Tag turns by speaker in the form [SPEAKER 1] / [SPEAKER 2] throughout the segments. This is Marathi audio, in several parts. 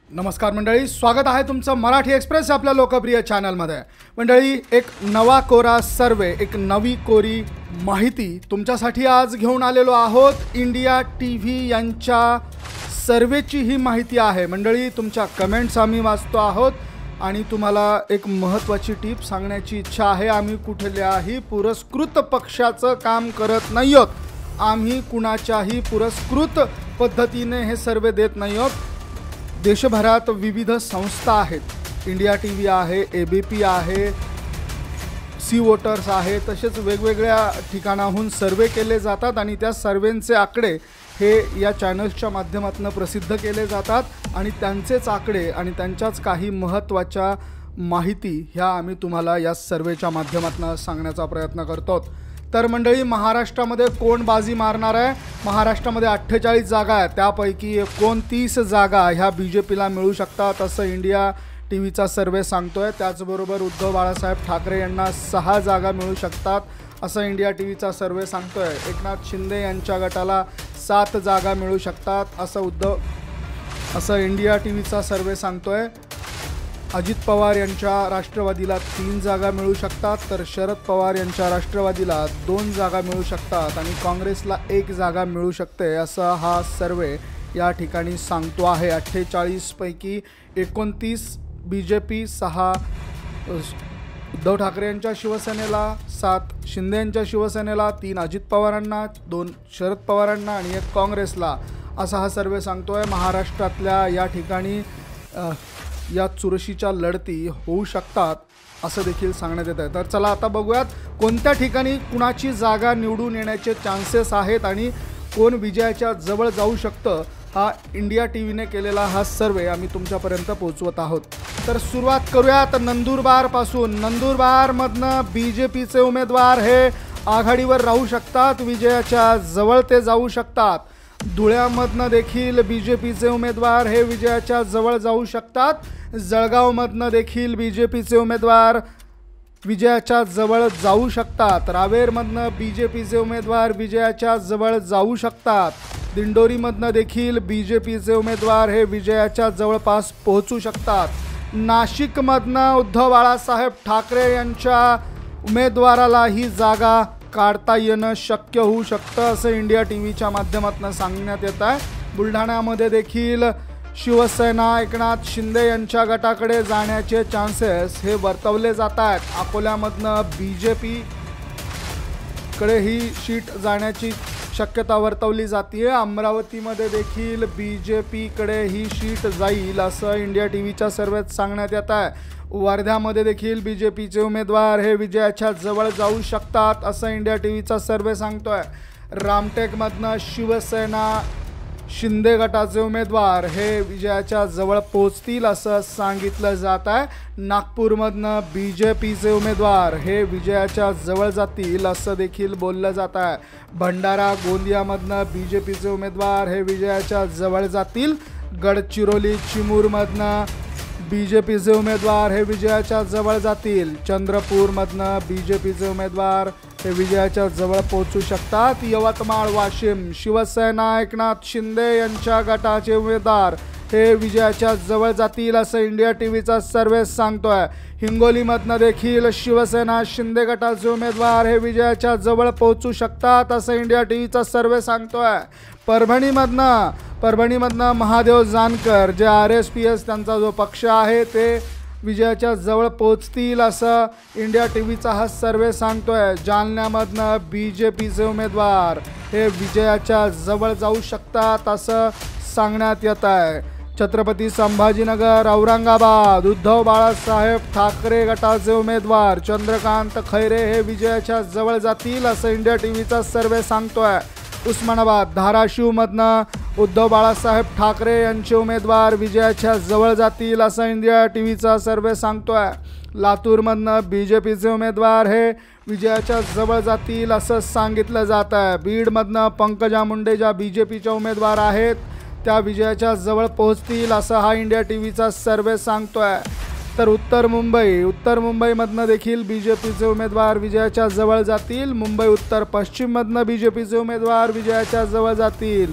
[SPEAKER 1] नमस्कार मंडळी, स्वागत आहे तुमचं मराठी एक्सप्रेस आपल्या लोकप्रिय चॅनलमध्ये। मंडळी, एक नवा कोरा सर्वे, एक नवी कोरी माहिती तुमच्यासाठी आज घेऊन आलेलो आहोत। इंडिया टीव्ही यांच्या सर्वेची ही माहिती आहे। मंडळी, तुमच्या कमेंट्स आम्ही वाचतो आहोत आणि तुम्हाला एक महत्त्वाची टिप सांगण्याची इच्छा आहे। आम्ही कुठल्याही पुरस्कृत पक्षाचं काम करत नाही आहोत। आम्ही कुणाच्याही पुरस्कृत पद्धतीने हे सर्वे देत नाही आहोत। देशभरात विविध संस्था आहेत, इंडिया टीव्ही आहे, एबीपी आहे, सी वोटर्स आहे, तसेच वेगवेगळ्या ठिकाणाहून सर्वे केले जातात आणि त्या सर्वेंचे आकडे हे या चॅनल्सच्या माध्यमातून प्रसिद्ध केले जातात आणि त्यांचेच आकडे आणि त्यांच्याच काही महत्त्वाच्या माहिती ह्या आम्ही तुम्हाला या सर्वेच्या माध्यमातून सांगण्याचा प्रयत्न करतो। तर मंडळी, महाराष्ट्रामध्ये कोण बाजी मारणार आहे? महाराष्ट्रामध्ये 48 जागा आहेत, त्यापैकी 29 जागा ह्या बीजेपीला मिळू शकतात असं इंडिया टीव्हीचा सर्वे सांगतोय। त्याचबरोबर उद्धव बाळासाहेब ठाकरे यांना 6 जागा मिळू शकतात असं इंडिया टीव्हीचा सर्वे सांगतोय। एकनाथ शिंदे यांच्या गटाला 7 जागा मिळू शकतात असं इंडिया टीव्हीचा सर्वे सांगतोय। अजित पवार यांच्या राष्ट्रवादीला 3 जागा मिळू शकतात, तर शरद पवार यांच्या राष्ट्रवादीला 2 जागा मिळू शकतात आणि काँग्रेसला 1 जागा मिळू शकते असा हा सर्वे या ठिकाणी सांगतो आहे। 48 पैकी 29 बीजेपी, 6 उद्धव ठाकरे यांच्या शिवसेनेला, 7 शिंदे यांच्या शिवसेनेला, 3 अजित पवारांना, 2 शरद पवारांना आणि 1 काँग्रेसला असा हा सर्वे सांगतोय। महाराष्ट्रातल्या या ठिकाणी या चुरशीच्या लढती होऊ शकतात असं देखील सांगण्यात येत आहे। तर चला आता बघूयात कोणत्या ठिकाणी कुणाची जागा निवडून येण्याचे चान्सेस आहेत आणि कोण विजयाच्या जवळ जाऊ शकतं। हा इंडिया टीव्हीने केलेला हा सर्वे आम्ही तुमच्यापर्यंत पोहोचवत आहोत। तर सुरुवात करूयात नंदुरबारपासून। नंदुरबारमधनं बीजेपीचे उमेदवार हे आघाडीवर राहू शकतात, विजयाच्या जवळ ते जाऊ शकतात। धुळ्यामधनं देखील बीजेपीचे उमेदवार हे विजयाच्या जवळ जाऊ शकतात। जळगावमधनं देखील बीजेपीचे उमेदवार विजयाच्या जवळ जाऊ शकतात। रावेरमधनं बीजेपीचे उमेदवार विजयाच्या जवळ जाऊ शकतात। दिंडोरीमधनं देखील बीजेपीचे उमेदवार हे विजयाच्या जवळपास पोहोचू शकतात। नाशिकमधनं उद्धव बाळासाहेब ठाकरे यांच्या उमेदवाराला ही जागा काढता येणं शक्य होऊ शकतं असं इंडिया टीव्हीच्या माध्यमातून सांगण्यात येत आहे। बुलढाण्यामध्ये देखील शिवसेना एकनाथ शिंदे यांच्या गटाकडे जाण्याचे चान्सेस हे वर्तवले जात आहेत। अकोल्यामधनं बीजेपीकडे ही सीट जाण्याची शक्यता वर्तवली जाते। अमरावतीमध्ये देखील बीजेपीकडे ही सीट जाईल असं इंडिया टीव्हीच्या सर्वेत सांगण्यात येत आहे। वर्ध्यामध्ये देखील बीजेपीचे उमेदवार हे विजयाच्या जवळ जाऊ शकतात असं इंडिया टीव्हीचा सर्वे सांगतोय। रामटेकमधनं शिवसेना शिंदे गटाचे उमेदवार हे विजयाच्या जवळ पोहोचतील असं सांगितलं जात आहे। नागपूरमधनं बीजेपीचे उमेदवार हे विजयाच्या जवळ जातील असं देखील बोललं जात आहे। भंडारा गोंदियामधनं बीजेपीचे उमेदवार हे विजयाच्या जवळ जातील। गडचिरोली चिमूरमधनं बीजेपीचे उमेदवार हे विजयाच्या जवळ जातील। चंद्रपूरमधनं बीजेपीचे उमेदवार हे विजयाच्या जवळ पोहोचू शकतात। यवतमाळ वाशिम शिवसेना एकनाथ शिंदे यांच्या गटाचे उमेदवार हे विजयाच्या जवळ जातील असं इंडिया टीव्हीचा सर्वे सांगतोय। हिंगोलीमधनं देखील शिवसेना शिंदे गटाचे उमेदवार हे विजयाच्या जवळ पोहोचू शकतात असं इंडिया टीव्हीचा सर्वे सांगतोय। परभणीमधनं महादेव जानकर जे RSPS त्यांचा जो पक्ष आहे ते विजयाच्या जवळ पोहोचतील असं इंडिया टीव्हीचा हा सर्वे सांगतोय। जालन्यामधनं बीजेपीचे उमेदवार हे विजयाच्या जवळ जाऊ शकतात असं सांगण्यात येत आहे। छत्रपती संभाजीनगर औरंगाबाद उद्धव बाळासाहेब ठाकरे गटाचे उमेदवार चंद्रकांत खैरे हे विजयाच्या जवळ जातील असं इंडिया टीव्हीचा सर्वे सांगतोय। उस्मानाबाद धाराशिवमधनं उद्धव बाळासाहेब ठाकरे यांचे उमेदवार विजयाच्या जवळ जातील असं इंडिया टीव्हीचा सर्वे सांगतोय। लातूरमधनं बीजेपीचे उमेदवार हे विजयाच्या जवळ जातील असं सांगितलं जात आहे। बीडमधनं पंकजा मुंडे ज्या बीजेपीच्या उमेदवार आहेत त्या विजयाच्या जवळ पोहोचतील असं हा इंडिया टीव्हीचा सर्वे सांगतोय। तर उत्तर मुंबईमधनं देखील बीजेपीचे उमेदवार विजयाच्या जवळ जातील। मुंबई उत्तर पश्चिममधनं बीजेपीचे उमेदवार विजयाच्या जवळ जातील।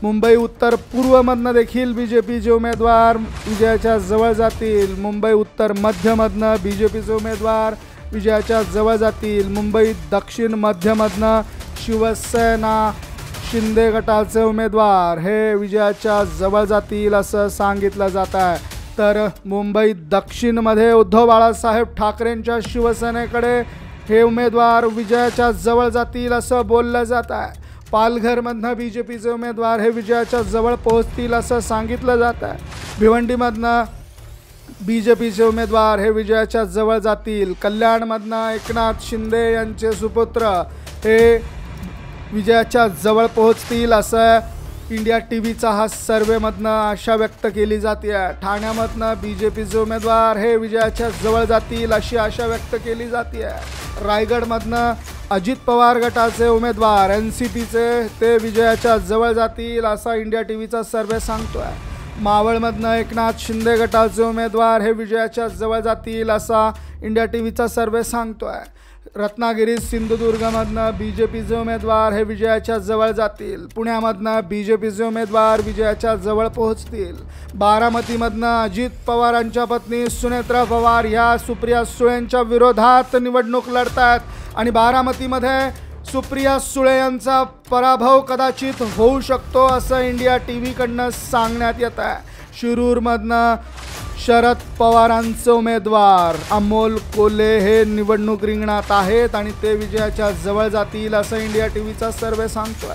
[SPEAKER 1] मुंबई उत्तर पूर्वमधनं देखील BJPचे उमेदवार विजयाच्या जवळ जातील. मुंबई उत्तर मध्यमधनं BJPचे उमेदवार विजयाच्या जवळ जातील. मुंबई दक्षिण मध्यमधनं शिवसेना शिंदे गटाचे उमेदवार हे विजयाच्या जवळ जातील असं सांगितलं जात आहे. तर मुंबई दक्षिणमध्ये उद्धव बाळासाहेब ठाकरेंच्या शिवसेनेकडे हे उमेदवार विजयाच्या जवळ जातील असं बोललं जात आहे. पालघरमधनं BJPचे उमेदवार हे विजयाच्या जवळ पोहोचतील असं सांगितलं जात आहे. भिवंडीमधनं BJPचे उमेदवार हे विजयाच्या जवळ जातील. कल्याणमधनं एकनाथ शिंदे यांचे सुपुत्र हे विजयाच्या जवळ पोहोचतील असं इंडिया TVचा हा सर्वेमधनं आशा व्यक्त केली जाते. ठाण्यामधनं BJPचे उमेदवार हे विजयाच्या जवळ जातील अशी आशा व्यक्त केली जाते. रायगडमधनं अजित पवार गटाचे उमेदवार NCPचे ते विजयाच्या जवळ जातील असा इंडिया TVचा सर्वे सांगतोय. मावळमधनं एकनाथ शिंदे गटाचे उमेदवार हे विजयाच्या जवळ जातील असा इंडिया TVचा सर्वे सांगतोय. रत्नागिरी सिंधुदुर्गमधनं BJPचे उमेदवार हे विजयाच्या जवळ जातील. पुण्यामधनं BJPचे उमेदवार विजयाच्या जवळ पोहोचतील. बारामतीमधनं अजित पवारांच्या पत्नी सुनेत्रा पवार ह्या सुप्रिया सुळेंच्या विरोधात निवडणूक लढतात आणि बारामतीमध्ये सुप्रिया सुळे यांचा पराभव कदाचित होऊ शकतो असं इंडिया TVकडनं सांगण्यात येत आहे. शिरूरमधनं शरद पवारांचे उमेदवार अमोल कोल्हे हे निवडणूक रिंगणात आहेत आणि ते विजयाच्या जवळ जातील असं इंडिया TVचा सर्वे सांगतोय.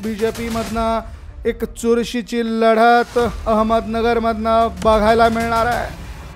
[SPEAKER 1] BJPमधनं एक चुरशीची लढत अहमदनगरमधनं बघायला मिळणार आहे.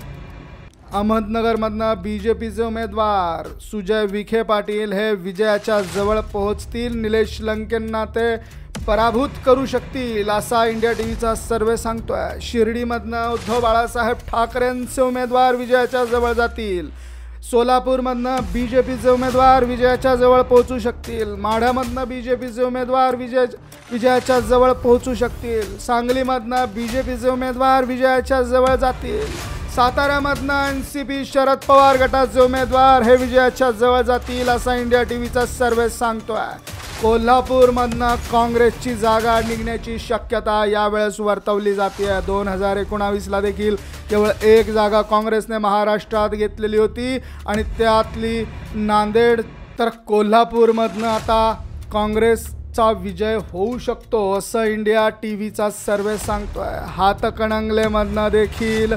[SPEAKER 1] अहमदनगरमधनं BJPचे उमेदवार सुजय विखे पाटील हे विजयाच्या जवळ पोहोचतील. निलेश लंकेंना ते पराभूत करू शकतील असा इंडिया TVचा सर्वे सांगतोय. शिर्डीमधनं उद्धव बाळासाहेब ठाकरेंचे उमेदवार विजयाच्या जवळ जातील. सोलापूरमधनं BJPचे उमेदवार विजयाच्या जवळ पोहोचू शकतील. माढ्यामधनं BJPचे उमेदवार विजयाच्या जवळ पोहोचू शकतील. सांगलीमधनं BJPचे उमेदवार विजयाच्या जवळ जातील. साताऱ्यामधनं NCP शरद पवार गटाचे उमेदवार हे विजयाच्या जवळ जातील असा इंडिया TVचा सर्वे सांगतोय. कोल्हापूरमधनं काँग्रेसची जागा निघण्याची शक्यता यावेळेस वर्तवली जाते. 2019ला देखील केवळ एक जागा काँग्रेसने महाराष्ट्रात घेतलेली होती आणि त्यातली नांदेड. तर कोल्हापूरमधनं आता काँग्रेसचा विजय होऊ शकतो असं इंडिया TVचा सर्वे सांगतोय. हातकणंगलेमधनं देखील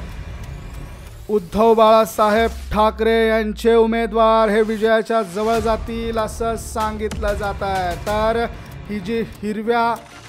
[SPEAKER 1] उद्धव बाळासाहेब ठाकरे यांचे उमेदवार हे विजयाच्या जवळ जातील असं सांगितलं जात आहे. तर ही जी हिरव्या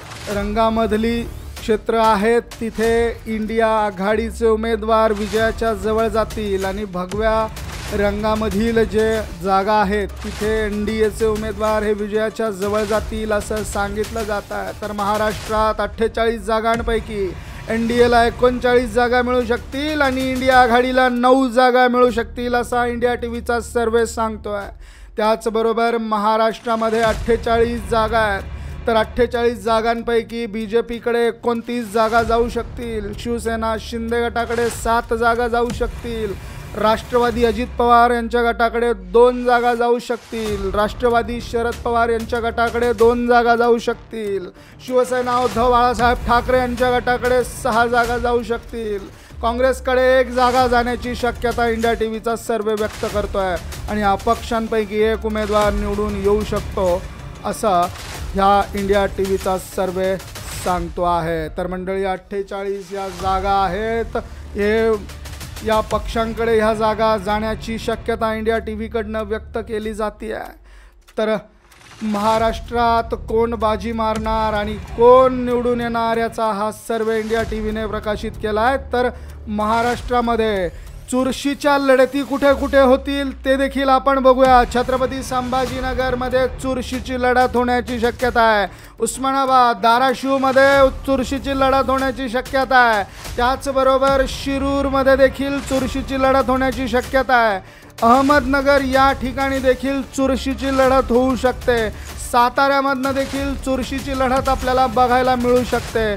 [SPEAKER 1] रंगामधली क्षेत्र आहेत तिथे इंडिया आघाडीचे उमेदवार विजयाच्या जवळ जातील आणि भगव्या रंगामधील जे जागा आहेत तिथे NDAचे उमेदवार हे विजयाच्या जवळ जातील असं सांगितलं जात आहे. तर महाराष्ट्रात 48 जागांपैकी NDAला 39 जागा मिळू शकतील आणि इंडिया आघाडीला 9 जागा मिळू शकतील असा इंडिया TVचा सर्वे सांगतोय. त्याचबरोबर महाराष्ट्रामध्ये 48 जागा आहेत. तर 48 जागांपैकी BJPकडे 29 जागा जाऊ शकतील. शिवसेना शिंदे गटाकडे 7 जागा जाऊ शकतील. राष्ट्रवादी अजित पवार यांच्या गटाकडे 2 जागा जाऊ शकतील. राष्ट्रवादी शरद पवार यांच्या गटाकडे 2 जागा जाऊ शकतील. शिवसेना उद्धव बाळासाहेब ठाकरे यांच्या गटाकडे 6 जागा जाऊ शकतील. काँग्रेसकडे 1 जागा जाण्याची शक्यता इंडिया TVचा सर्वे व्यक्त करतोय आणि अपक्षांपैकी एक उमेदवार निवडून येऊ शकतो असं ह्या इंडिया TVचा सर्वे सांगतो आहे. तर मंडळी 48 या जागा आहेत. हे या पक्षांकडे ह्या जागा जाण्याची शक्यता इंडिया TVकडनं व्यक्त केली जाते आहे. तर महाराष्ट्रात कोण बाजी मारणार आणि कोण निवडून येणार याचा हा सर्वे इंडिया TVने प्रकाशित केला आहे. तर महाराष्ट्रामध्ये चुरशीच्या लढती कुठे कुठे होतील ते देखील आपण बघूया. छत्रपती संभाजीनगरमध्ये चुरशीची लढत होण्याची शक्यता आहे. उस्मानाबाद धाराशिवमध्ये चुरशीची लढत होण्याची शक्यता आहे. त्याचबरोबर शिरूरमध्ये देखील चुरशीची लढत होण्याची शक्यता आहे. अहमदनगर या ठिकाणी देखील चुरशीची लढत होऊ शकते. साताऱ्यामधनं देखील चुरशीची लढत आपल्याला बघायला मिळू शकते.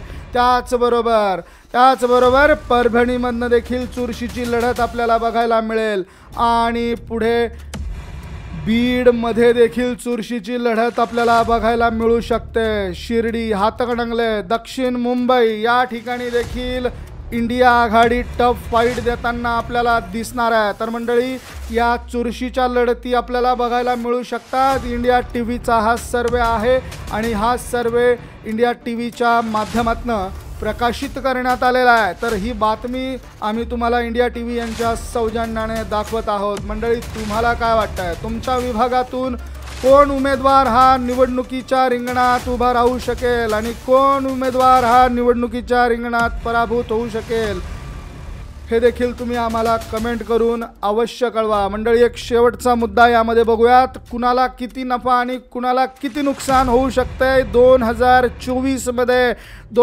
[SPEAKER 1] त्याचबरोबर परभणीमधनं देखील चुरशीची लढत आपल्याला बघायला मिळेल. आणि पुढे बीडमध्ये देखील चुरशीची लढत आपल्याला बघायला मिळू शकते. शिर्डी, हातकणंगले, दक्षिण मुंबई या ठिकाणी देखील इंडिया आघाडी टफ फाईट देताना आपल्याला दिसणार आहे. तर मंडळी, या चुरशीच्या लढती आपल्याला बघायला मिळू शकतात. इंडिया टीव्हीचा हा सर्वे आहे आणि हा सर्वे इंडिया टीव्हीच्या माध्यमातून प्रकाशित करण्यात आलेला आहे. तर ही बातमी आम्ही तुम्हाला इंडिया टीव्ही यांच्या सौजन्याने दाखवत आहोत. मंडळी, तुम्हाला काय वाटतंय? तुमच्या विभागातून कोण उमेदवार हा निवडणुकीच्या रिंगणात उभा राहू शकेल आणि कोण उमेदवार हा निवडणुकीच्या रिंगणात पराभूत होऊ शकेल, हे देखील तुम्ही आम्हाला कमेंट करून अवश्य कळवा. मंडळी, एक शेवटचा मुद्दा यामध्ये बघूयात. कुणाला किती नफा आणि कुणाला किती नुकसान होऊ शकतंय 2024मध्ये.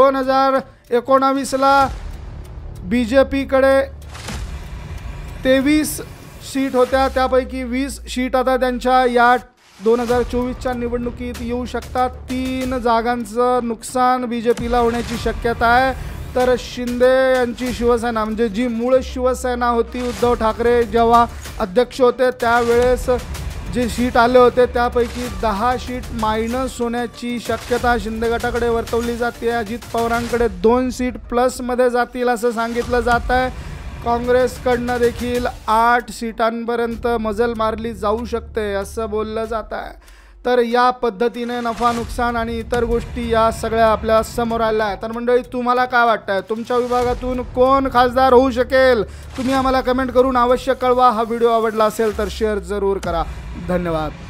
[SPEAKER 1] 2019ला BJPकडे 23 सीट होत्या, त्यापैकी 20 सीट आता त्यांच्या या 2024च्या निवडणुकीत येऊ शकतात. 3 जागांचं नुकसान BJPला होण्याची शक्यता आहे. तर शिंदे यांची शिवसेना, म्हणजे जी मूळ शिवसेना होती, उद्धव ठाकरे जेव्हा अध्यक्ष होते त्यावेळेस जे सीट आले होते त्यापैकी 10 सीट मायनस होण्याची शक्यता शिंदे गटाकडे वर्तवली जाते. अजित पवारांकडे 2 सीट प्लसमध्ये जातील असं सांगितलं जात आहे. काँग्रेसकडनं देखील 8 सीटांपर्यंत मजल मारली जाऊ शकते असं बोललं जात आहे. तर या पद्धतीने नफा नुकसान आणि इतर गोष्टी या सगळ्या आपल्या समोर आल्या आहेत. तर मंडळी, तुम्हाला काय वाटतंय? तुमच्या विभागातून कोण खासदार होऊ शकेल? तुम्ही आम्हाला कमेंट करून अवश्य कळवा. हा व्हिडिओ आवडला असेल तर शेअर जरूर करा. धन्यवाद.